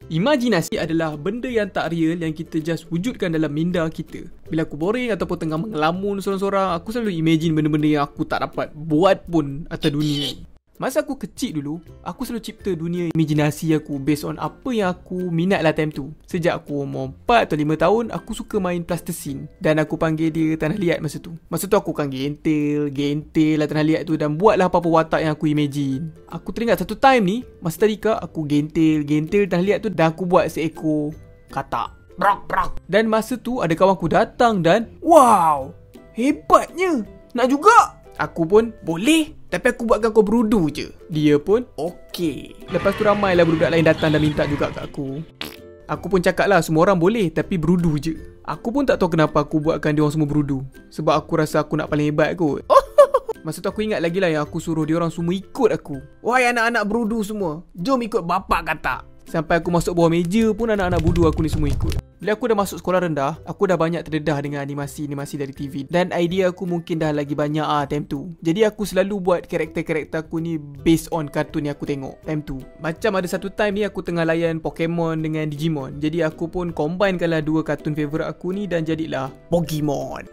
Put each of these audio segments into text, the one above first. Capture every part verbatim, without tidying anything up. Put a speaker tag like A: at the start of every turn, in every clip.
A: Imajinasi adalah benda yang tak real yang kita just wujudkan dalam minda kita. Bila aku boring ataupun tengah mengelamun sorang-sorang, aku selalu imagine benda-benda yang aku tak dapat buat pun atas dunia ni. Masa aku kecil dulu, aku selalu cipta dunia imajinasi aku based on apa yang aku minat lah time tu. Sejak aku umur empat atau lima tahun, aku suka main plasticine. Dan aku panggil dia tanah liat masa tu. Masa tu aku akan gentil, gentil lah tanah liat tu dan buatlah apa-apa watak yang aku imagine. Aku teringat satu time ni, masa tadika aku gentil, gentil tanah liat tu dan aku buat seekor katak. Brak, brak. Dan masa tu ada kawan aku datang dan, wow, hebatnya, nak juga. Aku pun, boleh, tapi aku buatkan kau berudu je. Dia pun, okey. Lepas tu ramailah budak lain datang dan minta juga kat aku. Aku pun cakap lah, semua orang boleh, tapi berudu je. Aku pun tak tahu kenapa aku buatkan dia orang semua berudu. Sebab aku rasa aku nak paling hebat kot. Masa tu aku ingat lagi lah yang aku suruh dia orang semua ikut aku. Wahai anak-anak berudu semua, jom ikut bapak kata. Sampai aku masuk bawah meja pun anak-anak budu aku ni semua ikut. Bila aku dah masuk sekolah rendah, aku dah banyak terdedah dengan animasi-animasi dari T V. Dan idea aku mungkin dah lagi banyak ah time tu. Jadi aku selalu buat karakter-karakter aku ni based on kartun yang aku tengok time tu. Macam ada satu time ni aku tengah layan Pokemon dengan Digimon. Jadi aku pun combinekanlah dua kartun favourite aku ni dan jadilah Pokemon.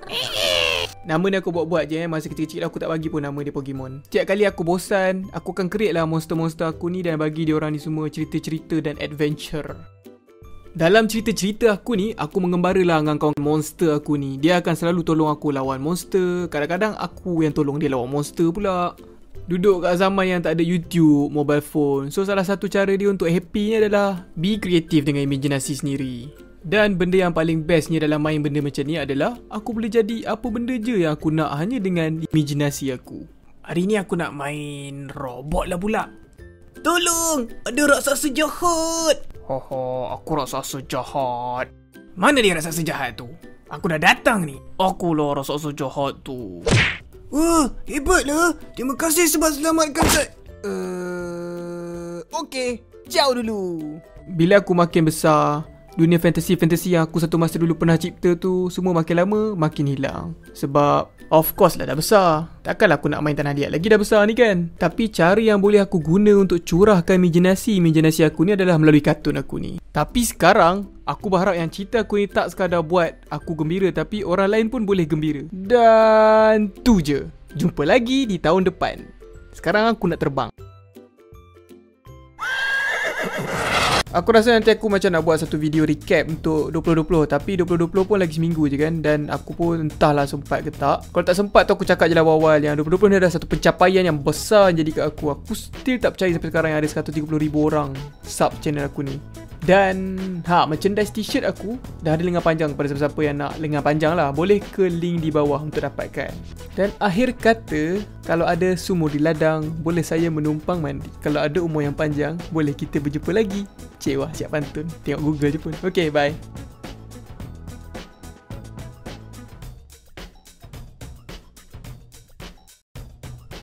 A: Nama ni aku buat-buat je eh. Masa kecil-kecil aku tak bagi pun nama dia Pokemon. Setiap kali aku bosan, aku akan create lah monster-monster aku ni dan bagi dia orang ni semua cerita-cerita dan adventure. Dalam cerita-cerita aku ni, aku mengembara lah dengan kawan monster aku ni. Dia akan selalu tolong aku lawan monster. Kadang-kadang aku yang tolong dia lawan monster pula. Duduk kat zaman yang tak ada YouTube, mobile phone. So salah satu cara dia untuk happy ni adalah be kreatif dengan imajinasi sendiri. Dan benda yang paling bestnya dalam main benda macam ni adalah aku boleh jadi apa benda je yang aku nak hanya dengan imajinasi aku. Hari ni aku nak main robot lah pula. Tolong, ada raksasa jahat. Haha, aku raksasa jahat. Mana dia raksasa jahat tu? Aku dah datang ni. Akulah raksasa jahat tu. Wah, hebatlah. Terima kasih sebab selamatkan saya. Uh, Okey, jauh dulu. Bila aku makin besar, dunia fantasi-fantasi yang aku satu masa dulu pernah cipta tu semua makin lama makin hilang. Sebab of course lah dah besar. Takkanlah aku nak main tanah liat lagi dah besar ni kan. Tapi cara yang boleh aku guna untuk curahkan imajinasi-imajinasi aku ni adalah melalui kartun aku ni. Tapi sekarang aku berharap yang cerita aku ni tak sekadar buat aku gembira, tapi orang lain pun boleh gembira. Dan tu je. Jumpa lagi di tahun depan. Sekarang aku nak terbang. Aku rasa nanti aku macam nak buat satu video recap untuk dua ribu dua puluh. Tapi dua ribu dua puluh pun lagi seminggu je kan. Dan aku pun entahlah sempat ke tak. Kalau tak sempat tu aku cakap je lah awal-awal yang dua ribu dua puluh ni ada satu pencapaian yang besar jadi kat aku. Aku still tak percaya sampai sekarang yang ada seratus tiga puluh ribu orang sub channel aku ni. Dan ha, merchandise t-shirt aku dah ada lengan panjang kepada siapa-siapa yang nak lengan panjang lah. Boleh ke link di bawah untuk dapatkan. Dan akhir kata, kalau ada sumur di ladang, boleh saya menumpang mandi. Kalau ada umur yang panjang, boleh kita berjumpa lagi. Cik wah, siap pantun. Tengok Google je pun. Okay, bye.